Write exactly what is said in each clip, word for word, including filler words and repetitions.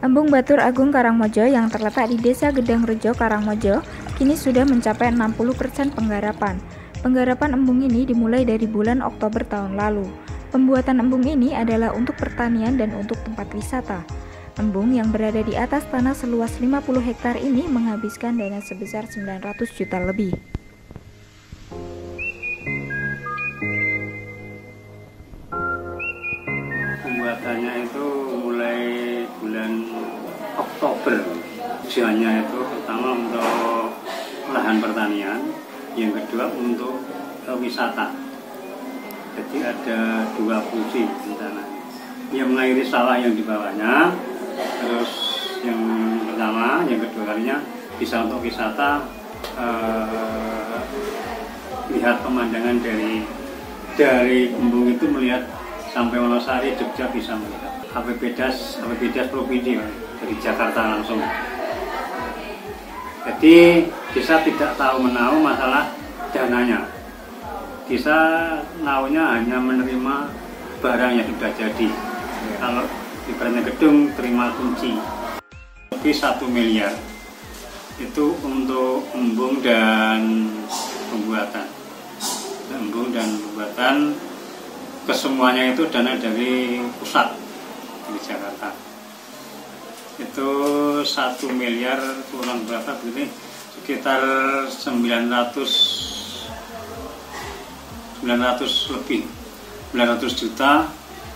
Embung Batur Agung Karangmojo yang terletak di Desa Gedangrejo, Karangmojo, kini sudah mencapai enam puluh persen penggarapan. Penggarapan embung ini dimulai dari bulan Oktober tahun lalu. Pembuatan embung ini adalah untuk pertanian dan untuk tempat wisata. Embung yang berada di atas tanah seluas lima puluh hektar ini menghabiskan dana sebesar sembilan ratus juta lebih. Pembuatannya itu mulai bulan Oktober. Tujuannya itu pertama untuk lahan pertanian, yang kedua untuk wisata. Jadi ada dua fungsi di sana. Yang mengairi sawah yang di bawahnya, terus yang pertama, yang kedua kalinya bisa untuk wisata, eh, lihat pemandangan dari dari embung itu, melihat sampai Wonosari, Jogja bisa melihat. H P B D A S, H P B D A S provinsi dari Jakarta langsung. Jadi desa tidak tahu menahu masalah dananya. Desa naunya hanya menerima barang yang sudah jadi. Ya. Kalau ibaratnya gedung terima kunci. Lebih satu miliar itu untuk embung dan pembuatan. Embung dan pembuatan kesemuanya itu dana dari pusat di Jakarta. Itu satu miliar kurang berapa begini, sekitar sembilan ratus lebih, sembilan ratus juta,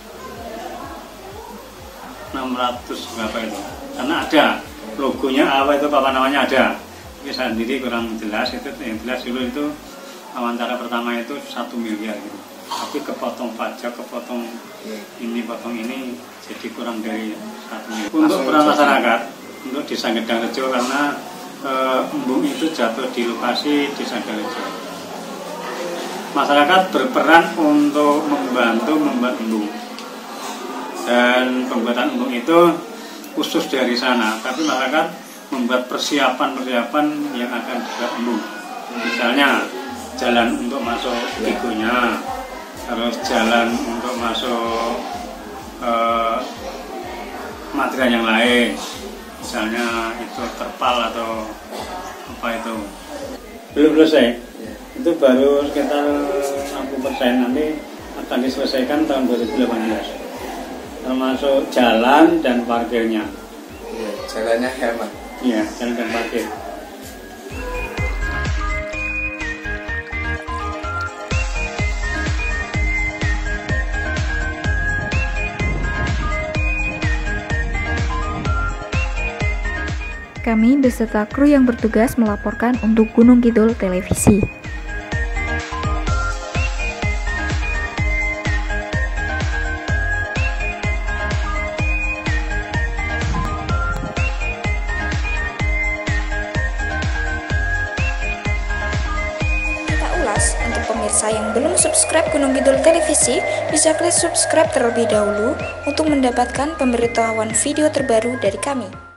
enam ratus berapa itu, karena ada logonya apa itu, apa namanya ada. Tapi saya sendiri kurang jelas. Itu yang jelas dulu itu wawancara pertama itu satu miliar gitu. Tapi kepotong pajak, kepotong ini, potong ini, jadi kurang dari satu miliar. Untuk peran masyarakat, untuk Desa Gedangrejo, karena e, embung itu jatuh di lokasi Desa Gedangrejo. Masyarakat berperan untuk membantu membuat embung, dan pembuatan embung itu khusus dari sana. Tapi masyarakat membuat persiapan-persiapan yang akan dibuat embung. Misalnya jalan untuk masuk tigonya, terus jalan untuk masuk uh, material yang lain, misalnya itu terpal atau apa itu. Belum selesai, itu baru sekitar enam puluh persen, nanti akan diselesaikan tahun dua ribu delapan belas, termasuk jalan dan parkirnya. Ya, jalannya hemat. Iya, jalan dan parkir. Kami beserta kru yang bertugas melaporkan untuk Gunung Kidul Televisi. Kita ulas untuk pemirsa yang belum subscribe Gunung Kidul Televisi, bisa klik subscribe terlebih dahulu untuk mendapatkan pemberitahuan video terbaru dari kami.